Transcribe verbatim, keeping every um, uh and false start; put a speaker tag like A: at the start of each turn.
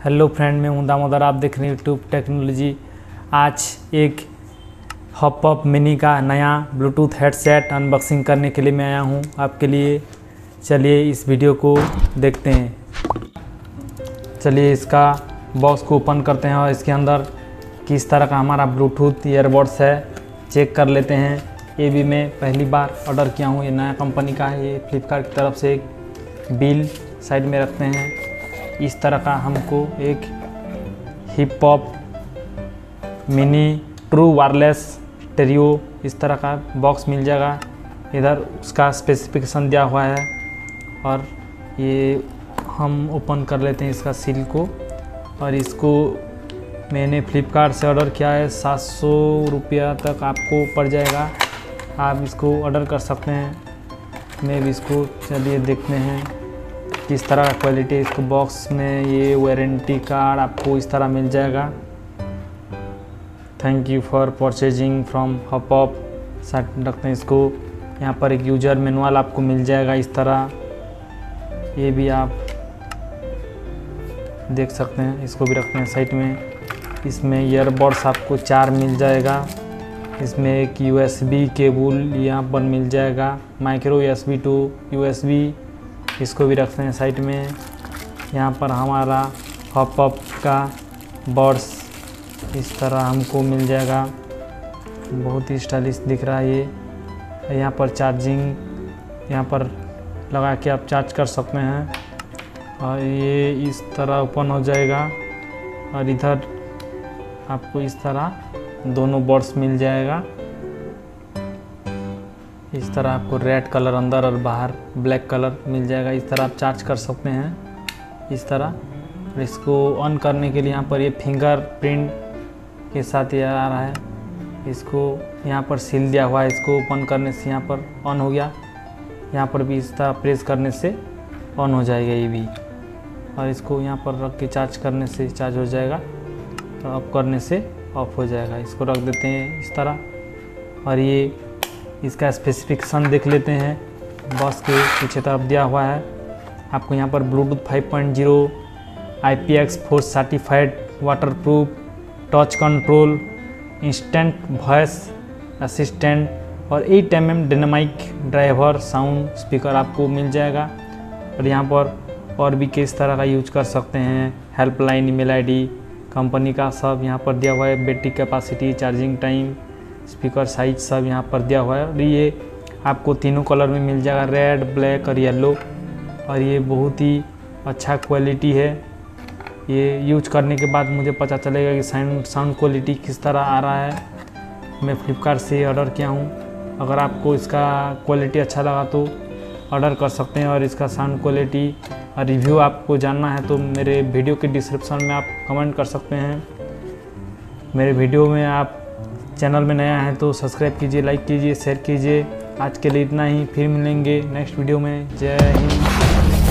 A: Hello friend, मैं हूं दामोदर। आप देख रहे हैं यूट्यूब टेक्नोलॉजी। आज एक हॉपअप मिनी का नया ब्लूटूथ हेडसेट अनबॉक्सिंग करने के लिए मैं आया हूं आपके लिए। चलिए इस वीडियो को देखते हैं। चलिए इसका बॉक्स को ओपन करते हैं और इसके अंदर किस तरह का हमारा ब्लूटूथ ईयरबड्स है चेक कर लेते हैं। ये भी मैं पहली बार ऑर्डर किया हूँ, ये नया कंपनी का है। ये फ्लिपकार्ट की तरफ से एक बिल साइड में रखते हैं। इस तरह का हमको एक hip hop mini true wireless stereo इस तरह का बॉक्स मिल जाएगा। इधर उसका स्पेसिफिकेशन दिया हुआ है और ये हम ओपन कर लेते हैं इसका सील को। और इसको मैंने फ्लिपकार्ट से ऑर्डर किया है, सात सौ रुपया तक आपको पड़ जाएगा। आप इसको ऑर्डर कर सकते हैं। मैं भी इसको चलिए देखते हैं किस तरह का क्वालिटी है। इसको बॉक्स में ये वारंटी कार्ड आपको इस तरह मिल जाएगा। Thank you for purchasing from HopUp side रखते हैं इसको। यहाँ पर एक यूज़र मैनुअल आपको मिल जाएगा इस तरह, ये भी आप देख सकते हैं। इसको भी रखते हैं साइड में। इसमें ईयरबड्स आपको चार मिल जाएगा। इसमें एक यूएसबी केबल यहाँ पर मिल जाएगा, माइक्रो यूएसबी टू यूएसबी, इसको भी रखते हैं साइड में। यहाँ पर हमारा हॉपअप का बड्स इस तरह हमको मिल जाएगा, बहुत ही स्टाइलिश दिख रहा है ये। यहाँ पर चार्जिंग यहाँ पर लगा के आप चार्ज कर सकते हैं और ये इस तरह ओपन हो जाएगा। और इधर आपको इस तरह दोनों बड्स मिल जाएगा। इस तरह आपको रेड कलर अंदर और बाहर ब्लैक कलर मिल जाएगा। इस तरह आप चार्ज कर सकते हैं इस तरह। इसको ऑन करने के लिए यहाँ पर ये फिंगर प्रिंट के साथ ये आ रहा है। इसको यहाँ पर सील दिया हुआ है। इसको ओपन करने से यहाँ पर ऑन हो गया। यहाँ पर भी इस तरह प्रेस करने से ऑन हो जाएगा ये भी। और इसको यहाँ पर रख के चार्ज करने से चार्ज हो जाएगा, तो ऑफ करने से ऑफ हो जाएगा। इसको रख देते हैं इस तरह। और ये इसका स्पेसिफिकेशन देख लेते हैं। बॉक्स के पीछे तरफ दिया हुआ है आपको यहाँ पर Bluetooth five point zero, I P X four certified, waterproof, touch control, instant voice assistant और eight m m dynamic driver sound speaker आपको मिल जाएगा। और यहाँ पर और भी किस तरह का यूज कर सकते हैं, हेल्पलाइन, ईमेल आईडी, कंपनी का सब यहाँ पर दिया हुआ है। Battery capacity, charging time, speaker size सब यहाँ पर दिया हुआ है। और ये आपको तीनों कलर में मिल जाएगा, रेड, ब्लैक और येलो। और ये बहुत ही अच्छा क्वालिटी है। ये यूज करने के बाद मुझे पता चलेगा कि साउंड साउंड क्वालिटी किस तरह आ रहा है। मैं फ्लिपकार्ट से ऑर्डर किया हूँ। अगर आपको इसका क्वालिटी अच्छा लगा तो ऑर्डर कर सकते हैं। और इसका साउंड क्वालिटी और रिव्यू आपको जानना है तो मेरे वीडियो के डिस्क्रिप्शन में आप कमेंट कर सकते हैं। मेरे वीडियो में आप चैनल में नया है तो सब्सक्राइब कीजिए, लाइक कीजिए, शेयर कीजिए। आज के लिए इतना ही, फिर मिलेंगे नेक्स्ट वीडियो में। जय हिंद।